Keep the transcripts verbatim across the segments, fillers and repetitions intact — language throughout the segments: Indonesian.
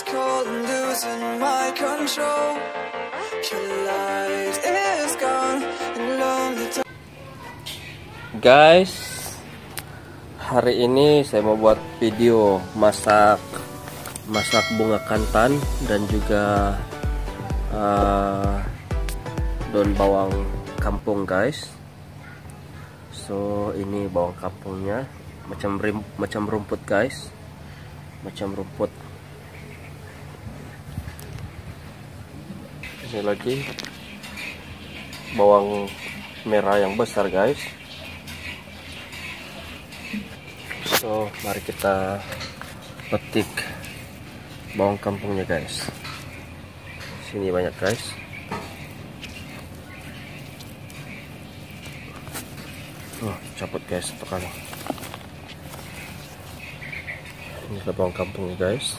cold and losing my control. Your light is gone and lonely. Guys, hari ini saya mau buat video masak masak bunga kantan dan juga uh, daun bawang kampung, guys. So ini bawang kampungnya macam rim, macam rumput, guys, macam rumput. Ini lagi bawang merah yang besar, guys. So mari kita petik bawang kampungnya, guys. Sini banyak, guys. Oh, cabut, guys, satu kali. Ini adalah bawang kampungnya, guys.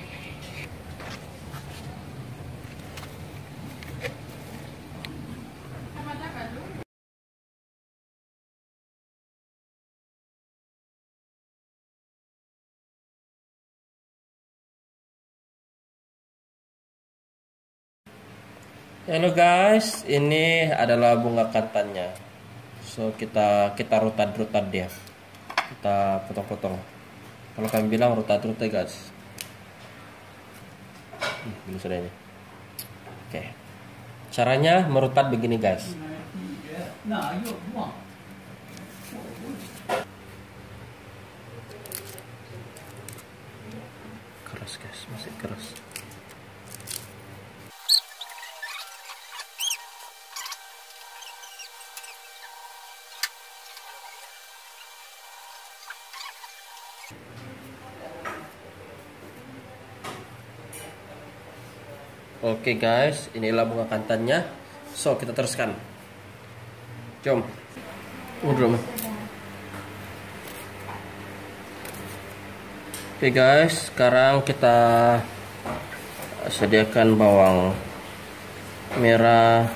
Halo guys, ini adalah bunga kantannya. So kita kita rutat-rutat dia, kita potong-potong. Kalau kami bilang rutat-rutat, guys. Hmm, belum sudah ini. Oke, caranya merutat begini, guys. Keras, guys, masih keras. Oke, guys, inilah bunga kantannya. So kita teruskan. Jom. Udah. Oke, guys, sekarang kita sediakan bawang merah,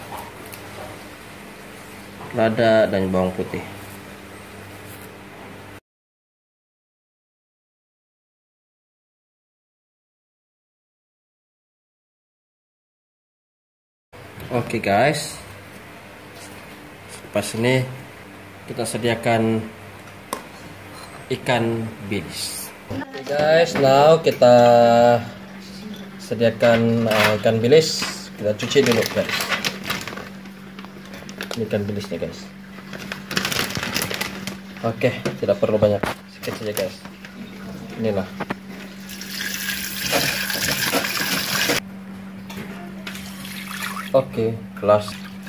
lada, dan bawang putih. Oke, guys, pas ini kita sediakan ikan bilis. Oke, guys, now kita sediakan uh, ikan bilis. Kita cuci dulu, guys. Ini ikan bilisnya, guys. Oke, tidak perlu banyak, sedikit saja, guys. Inilah. Oke, kelas.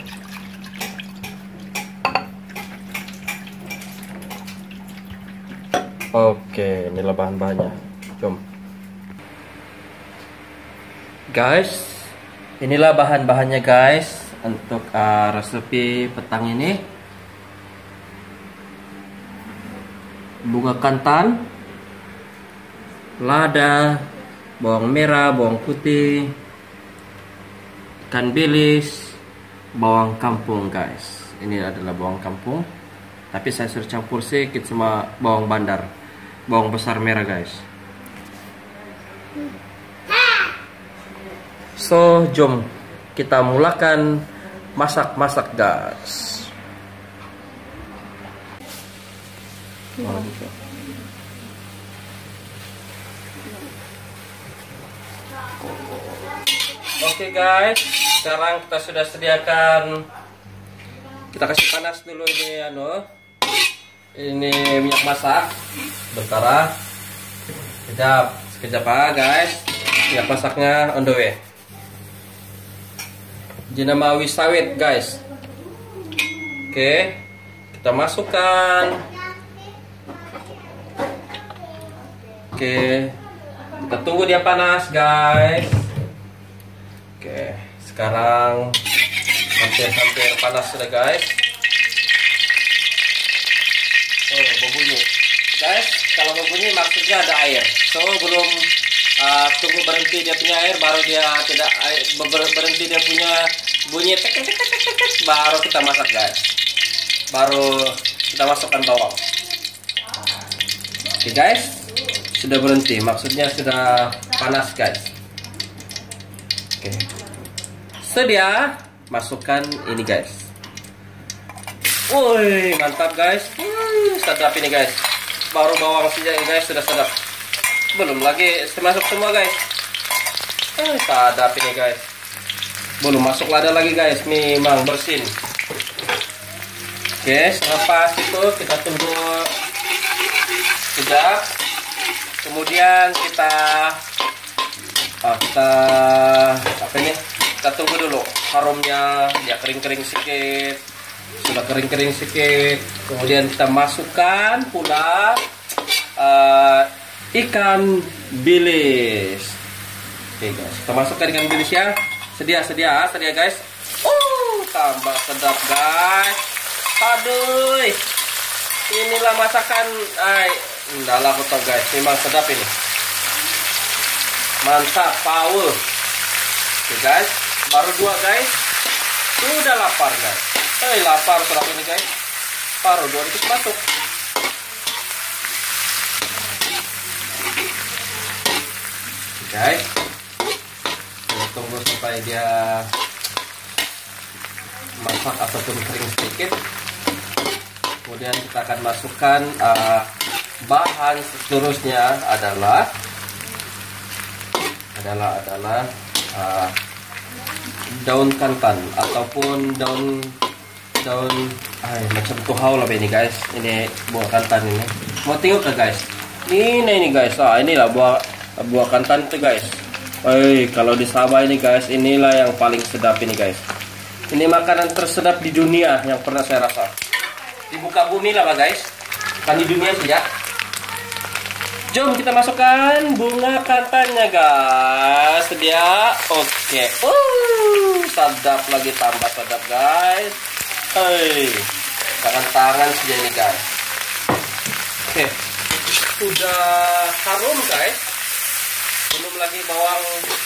Oke, inilah bahan-bahannya. Jom. Guys, inilah bahan-bahannya, guys, untuk uh, resepi petang ini. Bunga kantan, lada, bawang merah, bawang putih, ikan bilis, bawang kampung, guys. Ini adalah bawang kampung, tapi saya sudah campur sedikit sama bawang bandar, bawang besar merah, guys. So jom kita mulakan masak-masak, guys. Oh, gitu. Oke, guys, sekarang kita sudah sediakan. Kita kasih panas dulu ini, anu, ini minyak masak. Bentar, sekejap, sekejap, ah, guys. Minyak masaknya on the way. Jenama wisawit, guys. Oke, kita masukkan. Oke, kita tunggu dia panas, guys. Oke, sekarang hampir-hampir panas sudah, guys. Oh, berbunyi, guys. Kalau berbunyi maksudnya ada air. So belum uh, tunggu berhenti dia punya air, baru dia tidak air, ber berhenti dia punya bunyi tek tek tek tek tek, baru kita masak, guys. Baru kita masukkan bawang. Oke, guys, sudah berhenti, maksudnya sudah panas, guys. Oke. Sedia, masukkan ini guys. Woi, mantap guys. Hmm, sedap ini guys. Baru bawang saja ini guys sudah sedap. Belum lagi masuk semua guys. Eh, sedap ini guys. Belum masuk lada lagi guys. Memang bersin. Oke, selepas itu kita tunggu sekejap. Kemudian kita ah, kita apa ini? Kita tunggu dulu harumnya dia kering-kering sedikit. Sudah kering-kering sedikit. Kemudian kita masukkan pula uh, ikan bilis. Oke guys, kita masukkan ikan bilis ya. Sedia, sedia, sedia guys. Uh, tambah sedap guys. Aduh, inilah masakan. Ay, enggak lah kotor guys. Memang sedap ini. Mantap, power. Oke guys, baru dua guys. Sudah lapar guys. Eh, lapar sedap ini guys. Baru dua dikit masuk. Guys, kita tunggu sampai dia masak ataupun kering sedikit. Kemudian kita akan masukkan uh, bahan seterusnya adalah adalah adalah uh, daun kantan ataupun daun daun ay, macam tuhau lah ini guys. Ini buah kantan ini. Mau tengok ke guys? Ini ini guys. Ah, inilah buah buah kantan itu guys. Eh, kalau di Sabah ini guys, inilah yang paling sedap ini guys. Ini makanan tersedap di dunia yang pernah saya rasa. Di muka bumi lah guys. Kan di dunia saja. Jom kita masukkan bunga kantannya guys. Sedia. Oke. Uh, sedap lagi, tambah sedap guys. Hei, tangan-tangan saja ini guys. Oke. Sudah harum guys. Belum lagi bawang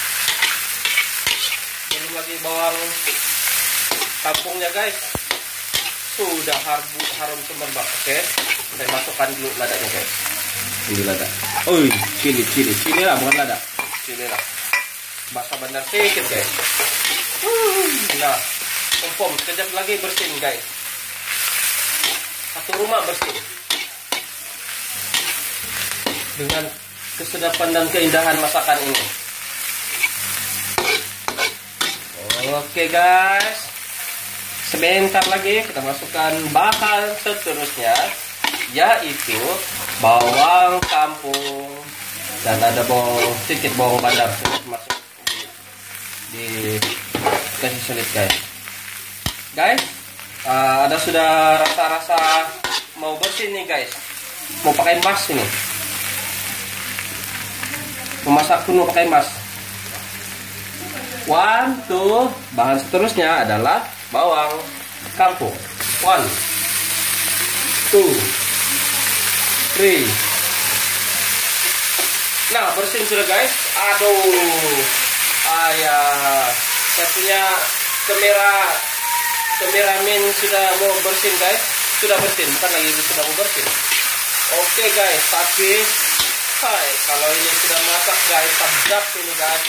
belum lagi bawang kampungnya guys. Sudah harum harum semerbak. Oke, saya masukkan dulu ladanya guys. Ini lada. Oh, cili cili cili lah, bukan lada. Cili lah. Basah benar sedikit guys. Nah, kompom sekejap lagi bersin guys. Satu rumah bersin. Dengan kesedapan dan keindahan masakan ini. Oke guys, sebentar lagi kita masukkan bahan seterusnya, yaitu bawang kampung dan ada bawang sedikit bawang bandar masuk di, di kasih sulit guys. Guys, uh, ada sudah rasa-rasa mau bersin nih guys. Mau pakai mas ini. Memasak kuno pakai mas. One, two. Bahan seterusnya adalah bawang kampung. One, two, three. Nah, bersin sudah guys. Aduh, ayah, saya punya kamera kameramen sudah mau bersin guys. Sudah bersin, bukan lagi sudah mau bersin. Oke guys, tapi hai, kalau ini sudah masak guys, sedap ini guys.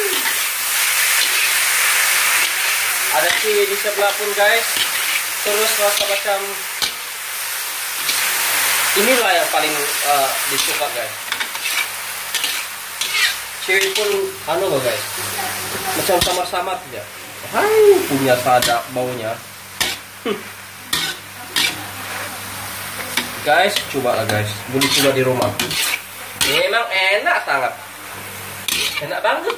Ada sih di sebelah pun guys. Terus rasa macam inilah yang paling uh, disuka guys. Cewek pun anu loh guys, macam samar-samar saja. Hai, punya sadap baunya. Guys, coba lah guys, boleh coba di rumah. Memang enak sangat, enak banget.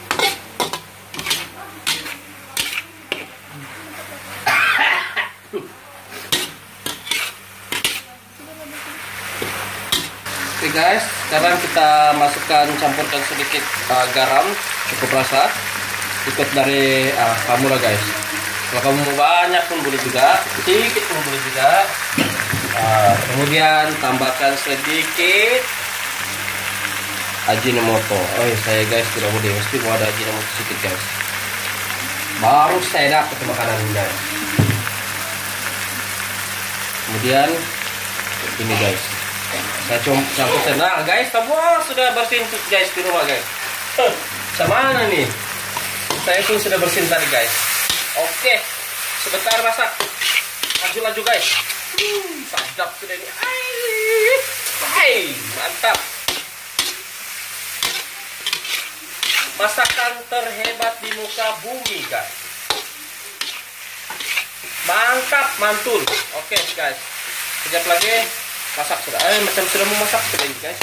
Oke guys, sekarang kita masukkan, campurkan sedikit uh, garam, cukup rasa, ikut dari uh, kamu lah guys. Kalau kamu mau banyak pun boleh juga, sedikit pun boleh juga. Uh, kemudian tambahkan sedikit Ajinomoto. Oh saya guys tidak boleh, mesti mau ada Ajinomoto sedikit guys. Baru saya dapat makanan guys. Kemudian ini guys, saya coba campur senang guys. Semua sudah bersih guys di rumah guys. Huh, sama mana nih? saya pun sudah bersin tadi guys. Oke, sebentar masak. Laju-laju guys. Hmm, sadap sudah ini. Hai, mantap. Masakan terhebat di muka bumi guys. Mantap, mantul. Oke guys, sekejap lagi masak sudah. Eh, macam sudah mau masak sudah ini guys.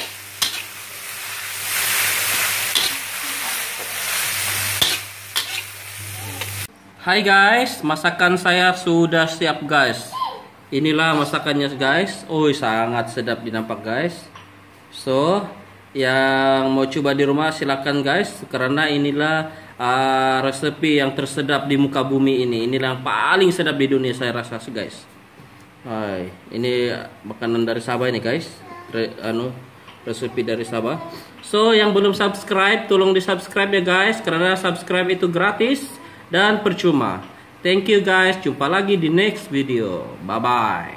Hai guys, masakan saya sudah siap guys. Inilah masakannya guys. Oh, sangat sedap dinampak guys. So, yang mau coba di rumah silakan guys, karena inilah uh, resepi yang tersedap di muka bumi ini. Inilah yang paling sedap di dunia saya rasa guys. Hai, ini makanan dari Sabah ini guys. Re, anu resepi dari Sabah. So, yang belum subscribe tolong di subscribe ya guys, karena subscribe itu gratis dan percuma. Thank you guys, jumpa lagi di next video. Bye bye.